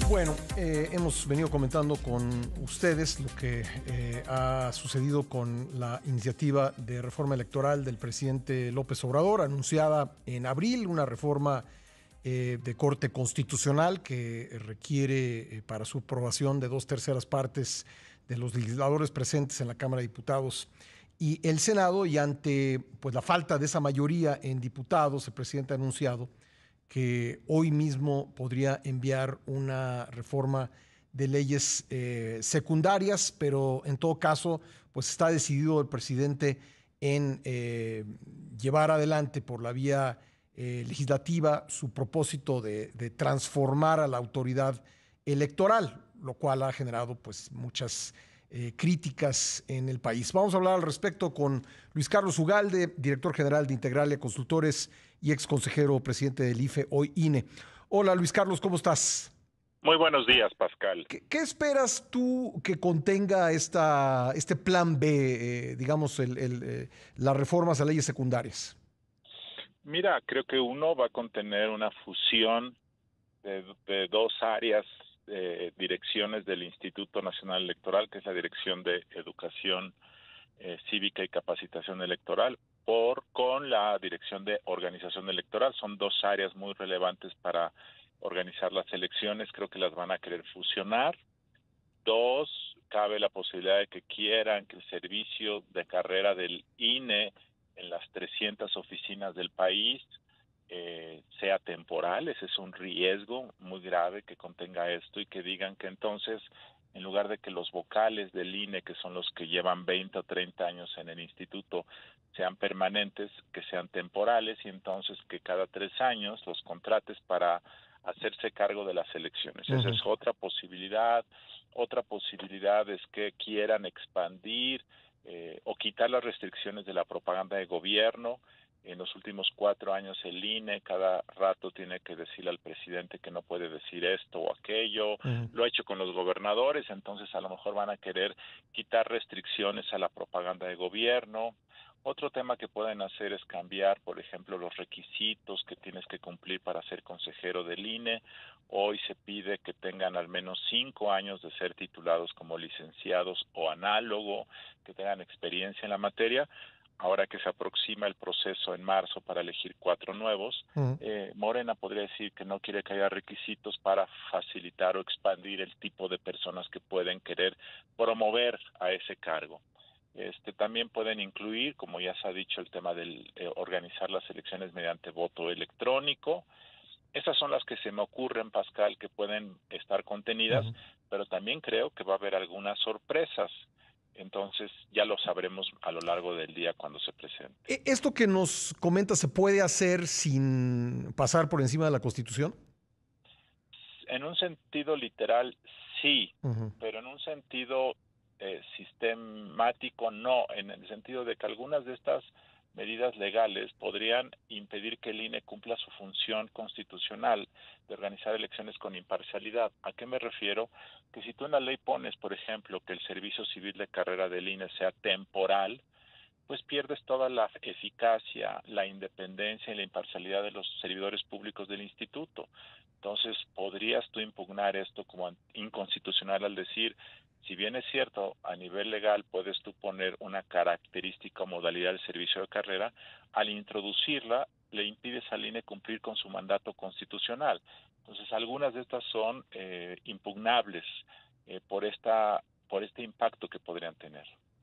Bueno, hemos venido comentando con ustedes lo que ha sucedido con la iniciativa de reforma electoral del presidente López Obrador, anunciada en abril, una reforma de corte constitucional que requiere para su aprobación de 2/3 de los legisladores presentes en la Cámara de Diputados y el Senado, y ante pues, la falta de esa mayoría en diputados, el presidente ha anunciado que hoy mismo podría enviar una reforma de leyes secundarias, pero en todo caso, pues está decidido el presidente en llevar adelante por la vía legislativa su propósito de transformar a la autoridad electoral, lo cual ha generado pues muchas críticas en el país. Vamos a hablar al respecto con Luis Carlos Ugalde, director general de Integralia Consultores y ex consejero presidente del IFE, hoy INE. Hola Luis Carlos, ¿cómo estás? Muy buenos días, Pascal. ¿Qué esperas tú que contenga este plan B, digamos, las reformas a leyes secundarias? Mira, creo que uno va a contener una fusión de dos áreas, direcciones del Instituto Nacional Electoral, que es la Dirección de Educación Cívica y Capacitación Electoral, con la Dirección de Organización Electoral. Son dos áreas muy relevantes para organizar las elecciones. Creo que las van a querer fusionar. Dos, cabe la posibilidad de que quieran que el servicio de carrera del INE en las 300 oficinas del país sea temporal. Ese es un riesgo muy grave que contenga esto, y que digan que entonces, en lugar de que los vocales del INE, que son los que llevan 20 o 30 años en el instituto, sean permanentes, que sean temporales, y entonces que cada 3 años los contrates para hacerse cargo de las elecciones. Esa es otra posibilidad. Otra posibilidad es que quieran expandir o quitar las restricciones de la propaganda de gobierno. En los últimos 4 años el INE cada rato tiene que decirle al presidente que no puede decir esto o aquello. Lo ha hecho con los gobernadores, entonces a lo mejor van a querer quitar restricciones a la propaganda de gobierno. Otro tema que pueden hacer es cambiar, por ejemplo, los requisitos que tienes que cumplir para ser consejero del INE. Hoy se pide que tengan al menos 5 años de ser titulados como licenciados o análogo, que tengan experiencia en la materia. Ahora que se aproxima el proceso en marzo para elegir 4 nuevos, Morena podría decir que no quiere que haya requisitos para facilitar o expandir el tipo de personas que pueden querer promover a ese cargo. También pueden incluir, como ya se ha dicho, el tema del organizar las elecciones mediante voto electrónico. Esas son las que se me ocurren, Pascal, que pueden estar contenidas, pero también creo que va a haber algunas sorpresas. Entonces ya lo sabremos a lo largo del día cuando se presente. ¿Esto que nos comenta se puede hacer sin pasar por encima de la Constitución? En un sentido literal, sí, pero en un sentido sistemático, no, en el sentido de que algunas de estas medidas legales podrían impedir que el INE cumpla su función constitucional de organizar elecciones con imparcialidad. ¿A qué me refiero? Que si tú en la ley pones, por ejemplo, que el servicio civil de carrera del INE sea temporal, pues pierdes toda la eficacia, la independencia y la imparcialidad de los servidores públicos del instituto. Entonces, podrías tú impugnar esto como inconstitucional al decir, si bien es cierto, a nivel legal puedes tú poner una característica o modalidad del servicio de carrera, al introducirla le impides al INE cumplir con su mandato constitucional. Entonces, algunas de estas son impugnables por este impacto que podrían tener.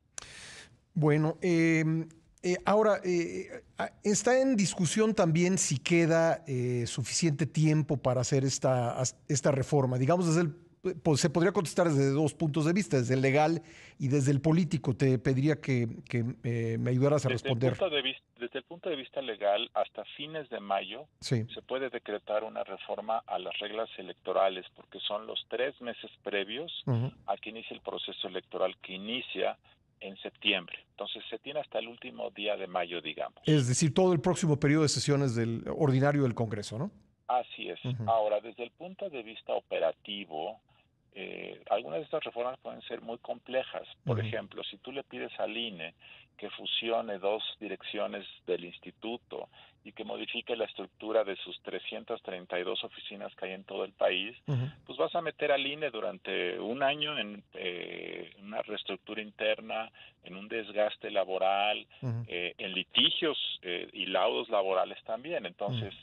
Bueno, ahora está en discusión también si queda suficiente tiempo para hacer esta reforma. Digamos, pues, se podría contestar desde 2 puntos de vista, desde el legal y desde el político. Te pediría que me ayudaras a responder. Desde el punto de vista legal, hasta fines de mayo Sí. se puede decretar una reforma a las reglas electorales, porque son los 3 meses previos a que inicie el proceso electoral, que inicia en septiembre. Entonces se tiene hasta el último día de mayo, digamos. Es decir, todo el próximo periodo de sesiones del ordinario del Congreso, ¿no? Así es. Ahora, desde el punto de vista operativo, algunas de estas reformas pueden ser muy complejas. Por ejemplo, si tú le pides al INE que fusione 2 direcciones del instituto y que modifique la estructura de sus 332 oficinas que hay en todo el país, pues vas a meter al INE durante un año en una reestructura interna, en un desgaste laboral, en litigios y laudos laborales también. Entonces,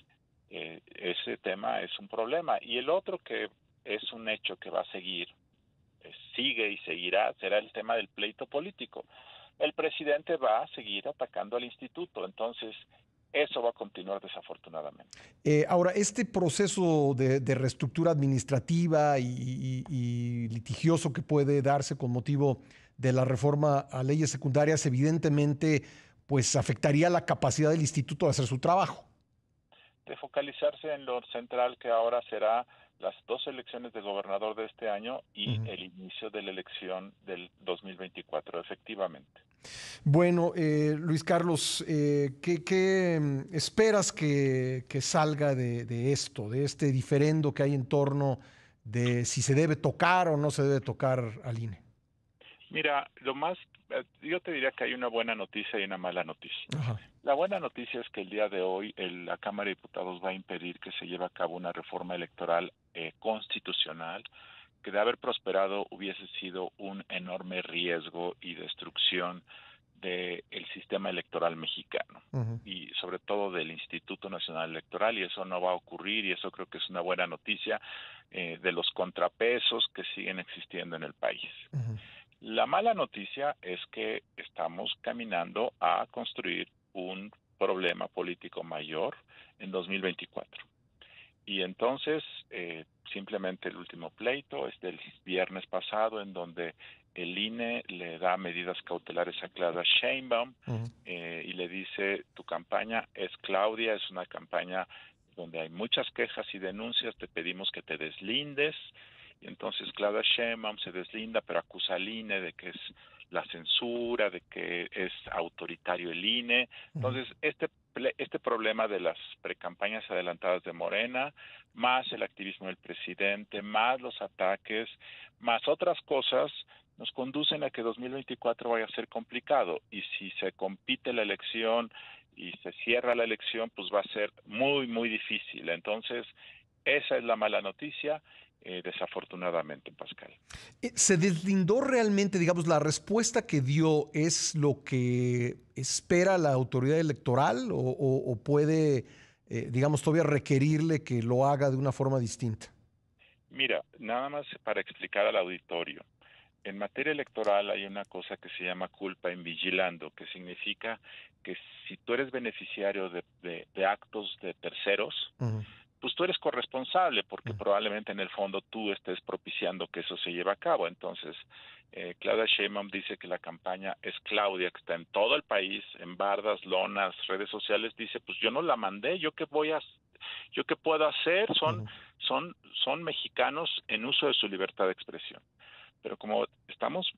ese tema es un problema. Y el otro que es un hecho que va a seguir, sigue y seguirá, será el tema del pleito político. El presidente va a seguir atacando al instituto, entonces eso va a continuar desafortunadamente. Ahora, este proceso de reestructura administrativa y litigioso que puede darse con motivo de la reforma a leyes secundarias, evidentemente, pues afectaría la capacidad del instituto de hacer su trabajo. De focalizarse en lo central, que ahora será las 2 elecciones de gobernador de este año y el inicio de la elección del 2024, efectivamente. Bueno, Luis Carlos, ¿qué esperas que salga de esto, de este diferendo que hay en torno de si se debe tocar o no se debe tocar al INE? Mira, yo te diría que hay una buena noticia y una mala noticia. Ajá. La buena noticia es que el día de hoy la Cámara de Diputados va a impedir que se lleve a cabo una reforma electoral constitucional que de haber prosperado hubiese sido un enorme riesgo y destrucción del sistema electoral mexicano y sobre todo del Instituto Nacional Electoral, y eso no va a ocurrir, y eso creo que es una buena noticia de los contrapesos que siguen existiendo en el país. La mala noticia es que estamos caminando a construir un problema político mayor en 2024. Y entonces, simplemente el último pleito es del viernes pasado, en donde el INE le da medidas cautelares a Claudia Sheinbaum y le dice, tu campaña es Claudia, es una campaña donde hay muchas quejas y denuncias, te pedimos que te deslindes. Y entonces Claudia Sheinbaum se deslinda, pero acusa al INE de que es la censura, de que es autoritario el INE. Entonces, este problema de las precampañas adelantadas de Morena, más el activismo del presidente, más los ataques, más otras cosas, nos conducen a que 2024 vaya a ser complicado. Y si se compite la elección y se cierra la elección, pues va a ser muy, muy difícil. Entonces, esa es la mala noticia. Desafortunadamente, Pascal. ¿Se deslindó realmente, digamos, la respuesta que dio es lo que espera la autoridad electoral o puede, digamos, todavía requerirle que lo haga de una forma distinta? Mira, nada más para explicar al auditorio. En materia electoral hay una cosa que se llama culpa in vigilando, que significa que si tú eres beneficiario de actos de terceros, pues tú eres corresponsable porque probablemente en el fondo tú estés propiciando que eso se lleve a cabo. Entonces, Claudia Sheinbaum dice que la campaña es Claudia, que está en todo el país, en bardas, lonas, redes sociales, dice, pues yo no la mandé, yo qué puedo hacer, son mexicanos en uso de su libertad de expresión. Pero como estamos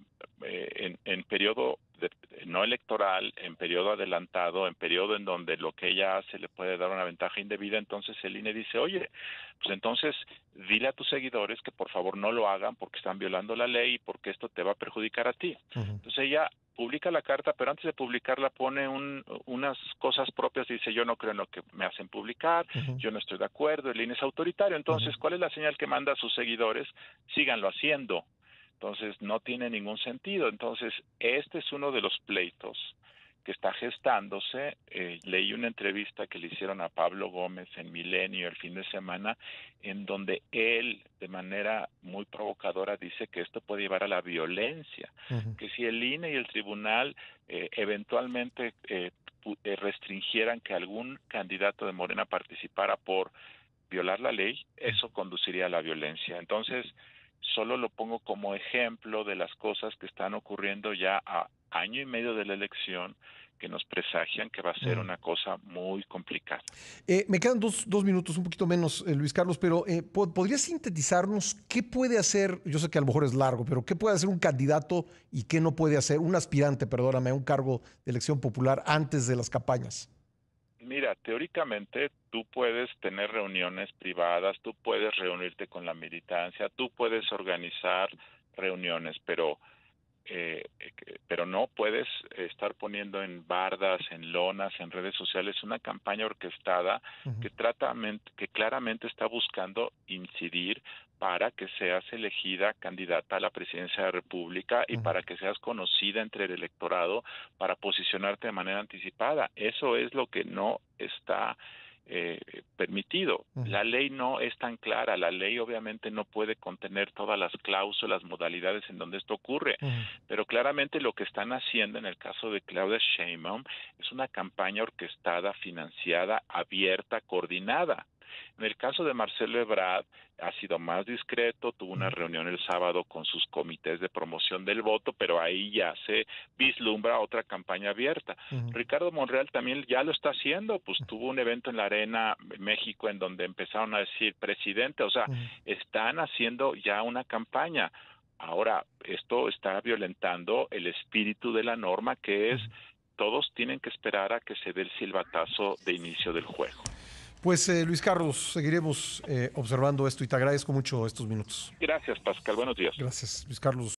en periodo no electoral, en periodo adelantado, en periodo en donde lo que ella hace le puede dar una ventaja indebida, entonces el INE dice, oye, pues entonces dile a tus seguidores que por favor no lo hagan porque están violando la ley y porque esto te va a perjudicar a ti. Entonces ella publica la carta, pero antes de publicarla pone unas cosas propias, dice, yo no creo en lo que me hacen publicar, yo no estoy de acuerdo, el INE es autoritario. Entonces, ¿cuál es la señal que manda a sus seguidores? Síganlo haciendo. Entonces, no tiene ningún sentido. Entonces, este es uno de los pleitos que está gestándose. Leí una entrevista que le hicieron a Pablo Gómez en Milenio el fin de semana, en donde él, de manera muy provocadora, dice que esto puede llevar a la violencia, que si el INE y el tribunal eventualmente restringieran que algún candidato de Morena participara por violar la ley, eso conduciría a la violencia. Entonces, solo lo pongo como ejemplo de las cosas que están ocurriendo ya a año y medio de la elección, que nos presagian que va a ser una cosa muy complicada. Me quedan dos minutos, un poquito menos, Luis Carlos, pero ¿podrías sintetizarnos qué puede hacer, yo sé que a lo mejor es largo, pero qué puede hacer un candidato y qué no puede hacer, un aspirante, perdóname, a un cargo de elección popular antes de las campañas? Mira, teóricamente tú puedes tener reuniones privadas, tú puedes reunirte con la militancia, tú puedes organizar reuniones, pero no puedes estar poniendo en bardas, en lonas, en redes sociales una campaña orquestada que claramente está buscando incidir para que seas elegida candidata a la presidencia de la República y para que seas conocida entre el electorado para posicionarte de manera anticipada. Eso es lo que no está permitido. La ley no es tan clara, la ley obviamente no puede contener todas las cláusulas, modalidades en donde esto ocurre, pero claramente lo que están haciendo en el caso de Claudia Sheinbaum es una campaña orquestada, financiada, abierta, coordinada. En el caso de Marcelo Ebrard ha sido más discreto, tuvo una reunión el sábado con sus comités de promoción del voto, pero ahí ya se vislumbra otra campaña abierta. Ricardo Monreal también ya lo está haciendo, pues tuvo un evento en la Arena México en donde empezaron a decir presidente, o sea, están haciendo ya una campaña. Ahora, esto está violentando el espíritu de la norma, que es todos tienen que esperar a que se dé el silbatazo de inicio del juego. Pues Luis Carlos, seguiremos observando esto y te agradezco mucho estos minutos. Gracias, Pascal. Buenos días. Gracias, Luis Carlos.